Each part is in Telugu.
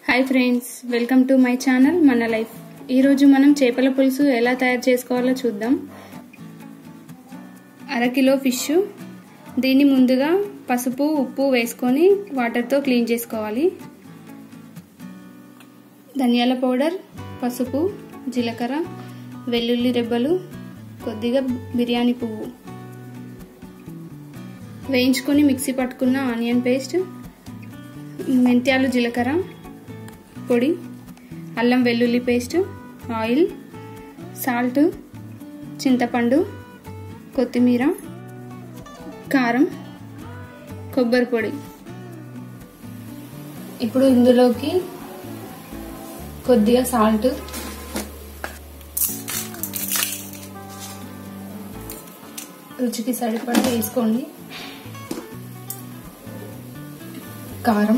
Hi friends, welcome to my channel మన లైఫ్. ఈరోజు మనం చేపల పులుసు ఎలా తయారు చేసుకోవాలో చూద్దాం. అరకిలో ఫిష్, దీన్ని ముందుగా పసుపు ఉప్పు వేసుకొని వాటర్తో క్లీన్ చేసుకోవాలి. ధనియాల పౌడర్, పసుపు, జీలకర్ర, వెల్లుల్లి రెబ్బలు, కొద్దిగా బిర్యానీ పువ్వు వేయించుకొని మిక్సీ పట్టుకున్న ఆనియన్ పేస్ట్, మెంత్యాలు జీలకర్ర పొడి, అల్లం వెల్లుల్లి పేస్ట్, ఆయిల్, సాల్ట్, చింతపండు, కొత్తిమీర, కారం, కొబ్బరి పొడి. ఇప్పుడు ఇందులోకి కొద్దిగా సాల్ట్, రుచికి సరిపడా వేసుకోండి, కారం,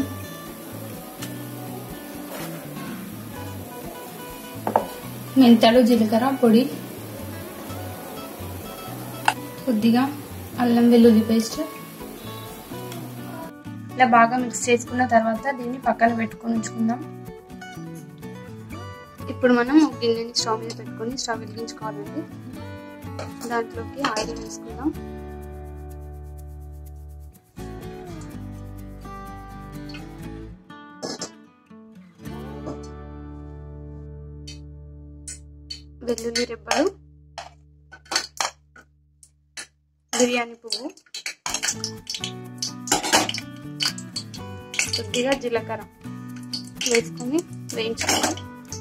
మెంతాలు జీలకర్ర పొడి, కొద్దిగా అల్లం వెల్లుల్లి పేస్ట్. ఇలా బాగా మిక్స్ చేసుకున్న తర్వాత దీన్ని పక్కన పెట్టుకొని ఉంచుకుందాం. ఇప్పుడు మనం ఒక గిన్నెని స్టవ్ మీద పెట్టుకొని స్టవ్ వెలిగించుకోవాలండి. దాంట్లోకి ఆయిల్ వేసుకుందాం. వెల్లుల్లి రెబ్బలు, బిర్యానీ పువ్వు, కొద్దిగా జీలకర్ర వేసుకొని వేయించుకోవాలి.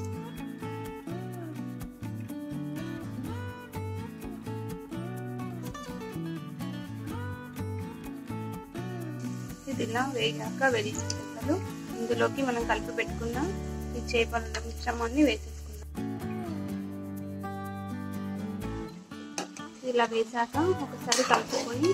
ఇది ఇలా వేగాక వెల్లుల్లి రెబ్బలు ఇందులోకి మనం కలిపి పెట్టుకున్న ఈ చేపల మిశ్రమాన్ని వేసేసుకుందాం. ఇలా వేసాక ఒకసారి కలుపుకొని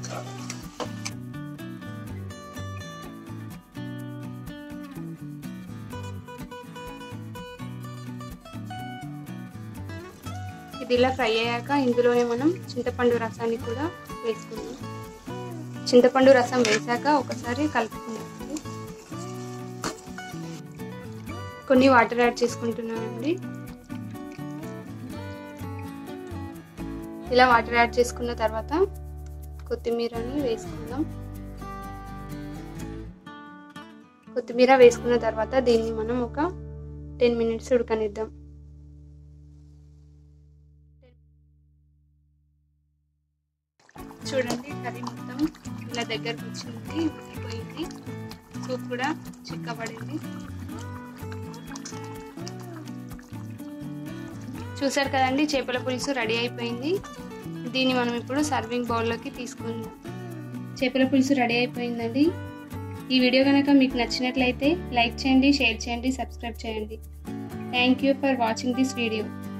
ఇది ఇలా ఫ్రై అయ్యాక ఇందులోనే మనం చింతపండు రసాన్ని కూడా వేసుకుందాం. చింతపండు రసం వేసాక ఒకసారి కలుపుకుందాం. కొన్ని వాటర్ యాడ్ చేసుకుంటున్నానండి. ఇలా వాటర్ యాడ్ చేసుకున్న తర్వాత కొత్తిమీరని వేసుకుందాం. కొత్తిమీర వేసుకున్న తర్వాత దీన్ని మనం ఒక 10 minutes ఉడకనిద్దాం. చూడండి, కర్రీ మొత్తం ఇలా దగ్గరకు వచ్చింది, ఉడికిపోయింది, సూప్ కూడా చిక్కబడింది. చూసారు కదండి, చేపల పులుసు రెడీ అయిపోయింది. దీన్ని మనం ఇప్పుడు సర్వింగ్ బౌల్లోకి తీసుకుందాం. చేపల పులుసు రెడీ అయిపోయిందండి. ఈ వీడియో కనుక మీకు నచ్చినట్లయితే లైక్ చేయండి, షేర్ చేయండి, సబ్స్క్రైబ్ చేయండి. Thank you for watching this video.